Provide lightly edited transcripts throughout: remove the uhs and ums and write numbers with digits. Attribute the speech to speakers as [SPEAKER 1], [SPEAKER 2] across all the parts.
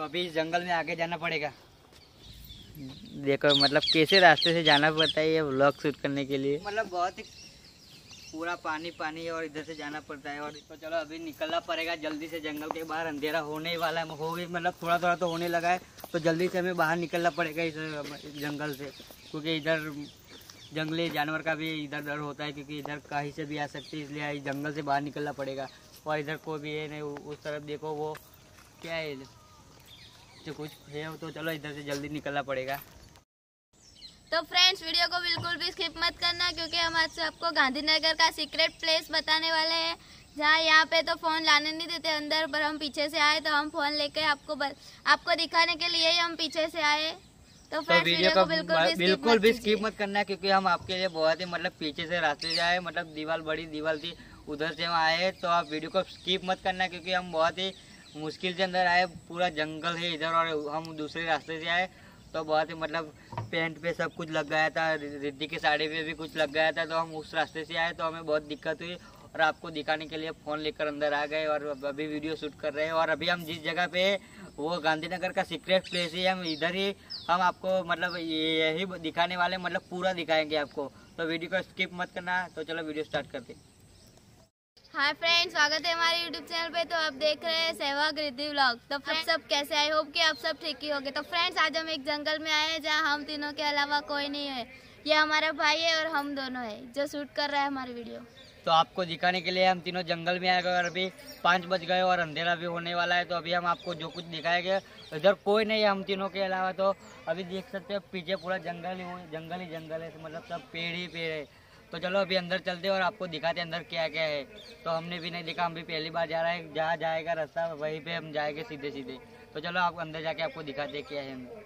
[SPEAKER 1] तो अभी इस जंगल में आगे जाना पड़ेगा। देखो मतलब कैसे रास्ते से जाना पड़ता है ये व्लॉग शूट करने के लिए, मतलब बहुत ही पूरा पानी पानी और इधर से जाना पड़ता है। और तो चलो अभी निकलना पड़ेगा जल्दी से जंगल के बाहर, अंधेरा होने ही वाला है, हो गई मतलब थोड़ा थोड़ा तो होने लगा है। तो जल्दी से हमें बाहर निकलना पड़ेगा इस जंगल से, क्योंकि इधर जंगली जानवर का भी इधर डर होता है, क्योंकि इधर कहीं से भी आ सकती है, इसलिए इस जंगल से बाहर निकलना पड़ेगा। और इधर कोई भी है नहीं, उस तरफ देखो वो क्या है जो कुछ है, तो चलो इधर से जल्दी निकलना पड़ेगा।
[SPEAKER 2] तो फ्रेंड्स वीडियो को बिल्कुल भी स्किप मत करना, क्योंकि हम आज आपको गांधीनगर का सीक्रेट प्लेस बताने वाले हैं, जहाँ यहाँ पे तो फ़ोन लाने नहीं देते अंदर, पर हम पीछे से आए तो हम फ़ोन लेके आपको दिखाने के लिए ही हम पीछे से आए। तो फ्रेंड्स वीडियो को
[SPEAKER 1] बिल्कुल भी स्किप मत करना, क्योंकि हम आपके लिए बहुत ही मतलब पीछे से रास्ते से आए, मतलब दीवार बड़ी दीवार थी उधर से हम आए। तो आप वीडियो को स्किप मत करना, क्योंकि हम बहुत ही मुश्किल से अंदर आए, पूरा जंगल है इधर और हम दूसरे रास्ते से आए। तो बहुत ही मतलब पैंट पे सब कुछ लग गया था, रिद्धि की साड़ी पे भी कुछ लग गया था, तो हम उस रास्ते से आए, तो हमें बहुत दिक्कत हुई और आपको दिखाने के लिए फ़ोन लेकर अंदर आ गए और अभी वीडियो शूट कर रहे हैं। और अभी हम जिस जगह पे वो गांधीनगर का सीक्रेट प्लेस है, हम इधर ही हम आपको मतलब यही दिखाने वाले, मतलब पूरा दिखाएंगे आपको। तो वीडियो को स्किप मत करना। तो चलो वीडियो स्टार्ट करते हैं।
[SPEAKER 2] हाय फ्रेंड्स, स्वागत है हमारे यूट्यूब चैनल पे। तो आप देख रहे हैं सहवाग रिद्धि व्लॉग। तो फ्रेंड्स सब कैसे, आई होप कि आप सब ठीक ही होंगे। तो फ्रेंड्स आज हम एक जंगल में आए हैं, जहाँ हम तीनों के अलावा कोई नहीं है। ये हमारा भाई है और हम दोनों है जो शूट कर रहा है हमारी वीडियो।
[SPEAKER 1] तो आपको दिखाने के लिए हम तीनों जंगल में आए गए और अभी 5 बज गए और अंधेरा भी होने वाला है। तो अभी हम आपको जो कुछ दिखाएंगे, इधर कोई नहीं है हम तीनों के अलावा। तो अभी देख सकते हो पीछे पूरा जंगल ही जंगल है, मतलब सब पेड़ ही पेड़ है। तो चलो अभी अंदर चलते हैं और आपको दिखाते अंदर क्या क्या है। तो हमने भी नहीं देखा, हम भी पहली बार जा रहे हैं, जहाँ जाएगा रास्ता वहीं पे हम जाएंगे सीधे सीधे। तो चलो आप अंदर जाके आपको दिखाते हैं क्या है अंदर।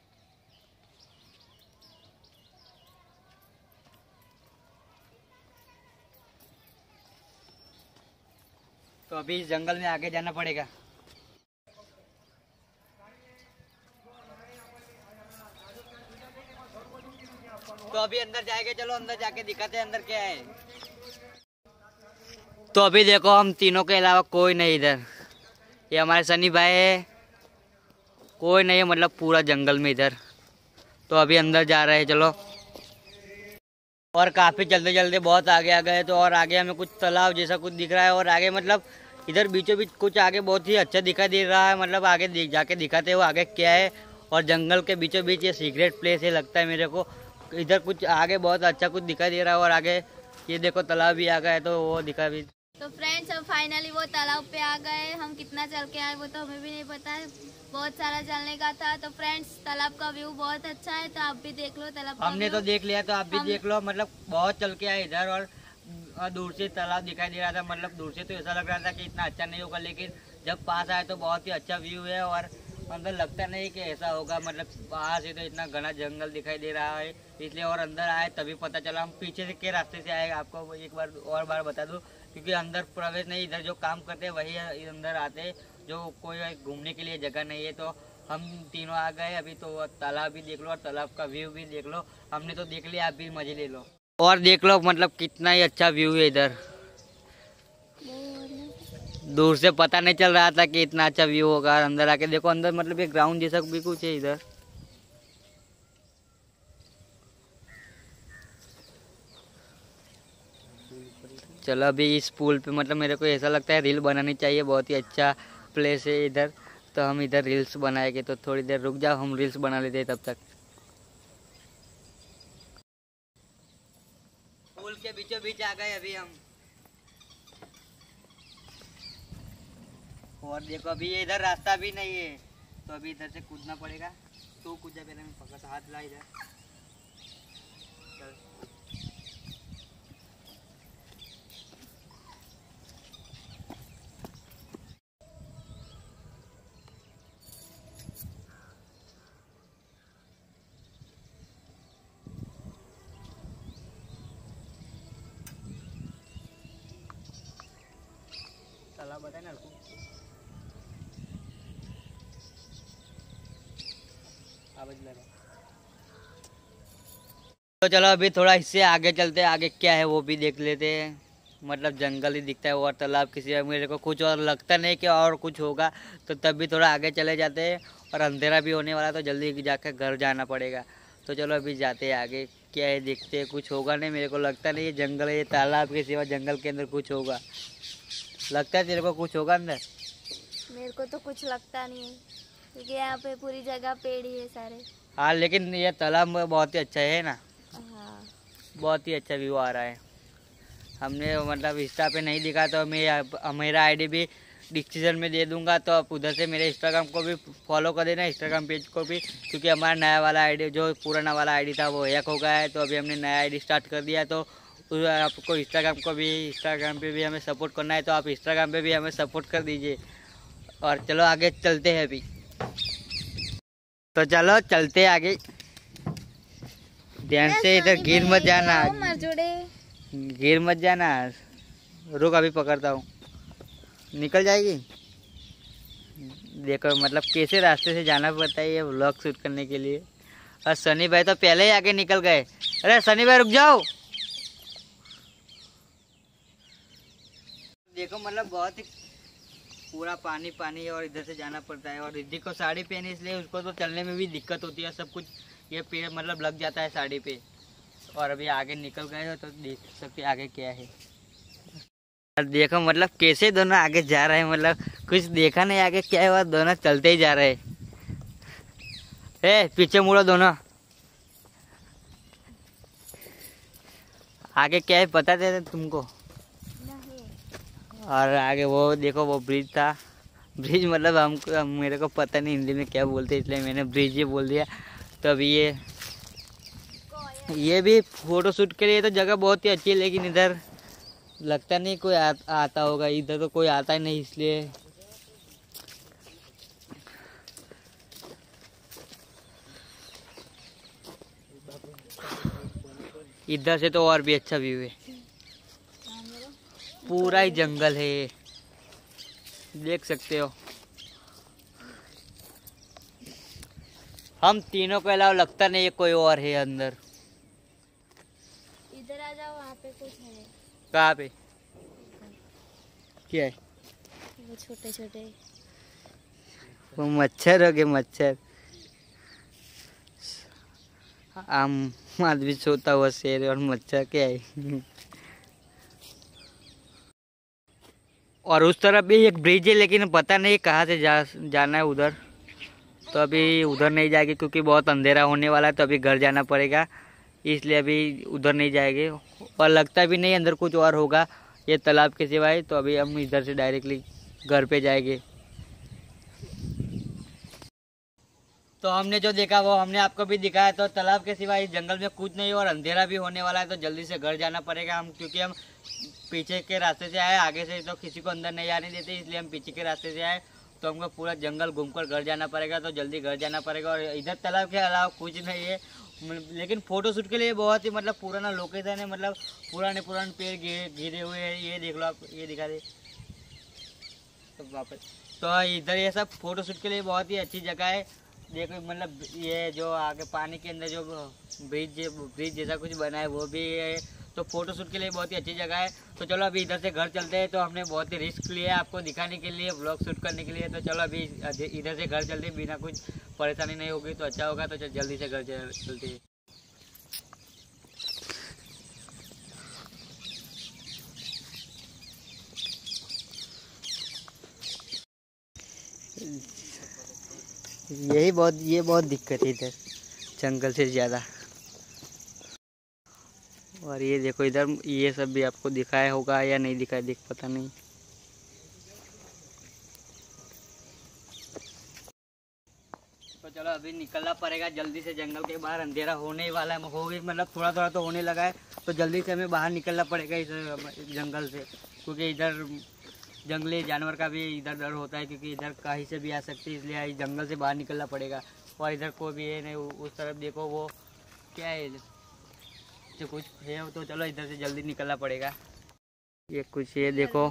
[SPEAKER 1] तो अभी इस जंगल में आगे जाना पड़ेगा। तो अभी अंदर जाएंगे, चलो अंदर जाके दिखाते हैं अंदर क्या है। तो अभी देखो हम तीनों के अलावा कोई नहीं इधर, ये हमारे सनी भाई है, कोई नहीं है मतलब पूरा जंगल में इधर। तो अभी अंदर जा रहे हैं चलो। और काफ़ी जल्दी जल्दी बहुत आगे आ गए। तो और आगे हमें कुछ तालाब जैसा कुछ दिख रहा है, और आगे मतलब इधर बीचों बीच कुछ आगे बहुत ही अच्छा दिखाई दे रहा है, मतलब आगे जाके दिखाते हो आगे क्या है। और जंगल के बीचों बीच ये सीक्रेट प्लेस है लगता है मेरे को। इधर कुछ आगे बहुत अच्छा कुछ दिखाई दे रहा है, और आगे ये देखो तालाब भी आ गया है, तो वो दिखा भी।
[SPEAKER 2] तो फ्रेंड्स हम फाइनली वो तालाब पे आ गए। हम कितना चल के आए वो तो हमें भी नहीं पता है, बहुत सारा चलने का था। तो फ्रेंड्स तालाब का व्यू बहुत अच्छा है, तो आप भी देख लो तालाब का।
[SPEAKER 1] हमने तो देख लिया, तो आप भी देख लो। मतलब बहुत चल के आए इधर, और दूर से तालाब दिखाई दे रहा था, मतलब दूर से तो ऐसा लग रहा था कि इतना अच्छा नहीं होगा, लेकिन जब पास आए तो बहुत ही अच्छा व्यू है। और अंदर लगता नहीं कि ऐसा होगा, मतलब बाहर से तो इतना घना जंगल दिखाई दे रहा है, इसलिए और अंदर आए तभी पता चला। हम पीछे से के रास्ते से आए, आपको एक बार बता दूं, क्योंकि अंदर प्रवेश नहीं, इधर जो काम करते हैं वही अंदर आते हैं, जो कोई घूमने के लिए जगह नहीं है। तो हम तीनों आ गए अभी। तो तालाब भी देख लो और तालाब का व्यू भी देख लो। हमने तो देख लिया, आप भी मजे ले लो और देख लो, मतलब कितना ही अच्छा व्यू है इधर। दूर से पता नहीं चल रहा था कि इतना अच्छा व्यू होगा, अंदर आके देखो। अंदर मतलब एक ग्राउंड जैसा भी कुछ है इधर। चलो अभी इस पुल पे मतलब मेरे को ऐसा लगता है रील बनानी चाहिए, बहुत ही अच्छा प्लेस है इधर। तो हम इधर रील्स बनाएंगे, तो थोड़ी देर रुक जाओ, हम रील्स बना लेते हैं तब तक। पुल के बीचों बीच आ गए अभी हम। और देखो अभी इधर रास्ता भी नहीं है, तो अभी इधर से कूदना पड़ेगा। तो कूद जा, पहले मैं पकड़ हाथ ला इधर। तालाब बताए ना आपको, आवाज लगा। तो चलो अभी थोड़ा इससे आगे चलते हैं, आगे क्या है वो भी देख लेते हैं। मतलब जंगल ही दिखता है और तालाब किसी, मेरे को कुछ और लगता नहीं कि और कुछ होगा, तो तब भी थोड़ा आगे चले जाते हैं। और अंधेरा भी होने वाला तो जल्दी जाकर घर जाना पड़ेगा। तो चलो अभी जाते हैं आगे, क्या है देखते हैं। कुछ होगा नहीं, मेरे को लगता नहीं, ये जंगल है, ये तालाब के सिवा जंगल के अंदर कुछ होगा। लगता है तेरे को कुछ होगा अंदर?
[SPEAKER 2] मेरे को तो कुछ लगता नहीं है क्योंकि यहाँ पे पूरी जगह पेड़ ही है सारे।
[SPEAKER 1] हाँ, लेकिन ये तालाब बहुत ही अच्छा है ना।
[SPEAKER 2] हाँ,
[SPEAKER 1] बहुत ही अच्छा व्यू आ रहा है। हमने मतलब इंस्टा पे नहीं दिखा तो मैं मेरा आईडी भी डिस्क्रिप्शन में दे दूंगा, तो आप उधर से मेरे इंस्टाग्राम को भी फॉलो कर देना, इंस्टाग्राम पेज को भी, क्योंकि हमारा नया वाला आईडी, जो पुराना वाला आईडी था वो हैक हो गया है। तो अभी हमने नया आईडी स्टार्ट कर दिया है, तो आपको इंस्टाग्राम पे भी हमें सपोर्ट करना है, तो आप इंस्टाग्राम पे भी हमें सपोर्ट कर दीजिए। और चलो आगे चलते हैं अभी। तो चलो चलते आगे, ध्यान से, इधर गिर मत जाना, गिर मत जाना। रुक अभी पकड़ता हूँ, निकल जाएगी। देखो मतलब कैसे रास्ते से जाना पड़ता है ये व्लॉग शूट करने के लिए। और सनी भाई तो पहले ही आगे निकल गए। अरे सनी भाई रुक जाओ। देखो मतलब बहुत ही पूरा पानी पानी, और इधर से जाना पड़ता है। और रिद्धि को साड़ी पहनी, इसलिए उसको तो चलने में भी दिक्कत होती है, सब कुछ ये पेड़ मतलब लग जाता है साड़ी पे। और अभी आगे निकल गए हो तो देख सकते आगे क्या है। देखो मतलब कैसे दोनों आगे जा रहे हैं, मतलब कुछ देखा नहीं आगे क्या हुआ, दोनों चलते ही जा रहे हैं। पीछे मुड़ो दोनों, आगे क्या है पता थे तुमको? और आगे वो देखो वो ब्रिज था। ब्रिज मतलब हमको, मेरे को पता नहीं हिंदी में क्या बोलते, इसलिए मैंने ब्रिज ही बोल दिया। तो अभी ये भी फोटो शूट के लिए तो जगह बहुत ही अच्छी है, लेकिन इधर लगता नहीं कोई आता होगा। इधर तो कोई आता ही नहीं, इसलिए इधर से तो और भी अच्छा व्यू है। पूरा ही जंगल है, देख सकते हो। हम तीनों के अलावा लगता नहीं है कोई और है अंदर।
[SPEAKER 2] इधर आ जाओ, वहाँ पे कुछ है।
[SPEAKER 1] कहाँ पे? क्या है?
[SPEAKER 2] वो छोटे छोटे
[SPEAKER 1] वो मच्छर हो गए, मच्छर। आम आदमी सोता हुआ शेर, और मच्छर क्या है? और उस तरफ भी एक ब्रिज है, लेकिन पता नहीं कहाँ से जाना है उधर। तो अभी उधर नहीं जाएगी क्योंकि बहुत अंधेरा होने वाला है, तो अभी घर जाना पड़ेगा, इसलिए अभी उधर नहीं जाएंगे। और लगता भी नहीं अंदर कुछ और होगा ये तालाब के सिवाय। तो अभी हम इधर से डायरेक्टली घर पे जाएंगे। तो हमने जो देखा वो हमने आपको भी दिखाया। तो तालाब के सिवाय जंगल में कुछ नहीं, और अंधेरा भी होने वाला है, तो जल्दी से घर जाना पड़ेगा हम, क्योंकि हम पीछे के रास्ते से आए, आगे से तो किसी को अंदर नहीं आने देते, इसलिए हम पीछे के रास्ते से आए। तो हमको पूरा जंगल घूमकर घर जाना पड़ेगा, तो जल्दी घर जाना पड़ेगा। और इधर तालाब के अलावा कुछ नहीं है, लेकिन फोटो शूट के लिए बहुत ही मतलब पुराना लोकेशन है, मतलब पुराने पेड़ गिरे हुए हैं। ये देख लो आप, ये दिखा दे तो वापस। तो इधर ये सब फोटो शूट के लिए बहुत ही अच्छी जगह है। देखो मतलब ये जो आगे पानी के अंदर जो ब्रिज जैसा कुछ बना है वो भी है, तो फोटो शूट के लिए बहुत ही अच्छी जगह है। तो चलो अभी इधर से घर चलते हैं। तो हमने बहुत ही रिस्क लिया आपको दिखाने के लिए, व्लॉग शूट करने के लिए। तो चलो अभी इधर से घर चलते, बिना कुछ परेशानी नहीं होगी तो अच्छा होगा। तो जल्दी से घर चलते हैं। ये बहुत दिक्कत है इधर जंगल से ज़्यादा। और ये देखो इधर, ये सब भी आपको दिखाया होगा या नहीं दिखाया, पता नहीं। तो चलो अभी निकलना पड़ेगा जल्दी से जंगल के बाहर, अंधेरा होने वाला है, हो गई मतलब थोड़ा थोड़ा तो होने लगा है। तो जल्दी से हमें बाहर निकलना पड़ेगा इस जंगल से, क्योंकि इधर जंगली जानवर का भी इधर डर होता है, क्योंकि इधर कहीं से भी आ सकते हैं, इसलिए जंगल से बाहर निकलना पड़ेगा। और इधर कोई भी है नहीं, उस तरफ देखो वो क्या है, तो कुछ है। तो चलो इधर से जल्दी निकलना पड़ेगा। ये कुछ ये देखो,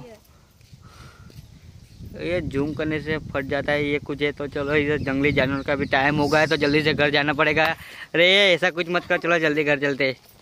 [SPEAKER 1] ये जूम करने से फट जाता है, ये कुछ है। तो चलो इधर जंगली जानवर का भी टाइम हो गया है, तो जल्दी से घर जाना पड़ेगा। अरे ऐसा कुछ मत कर, चलो जल्दी घर चलते।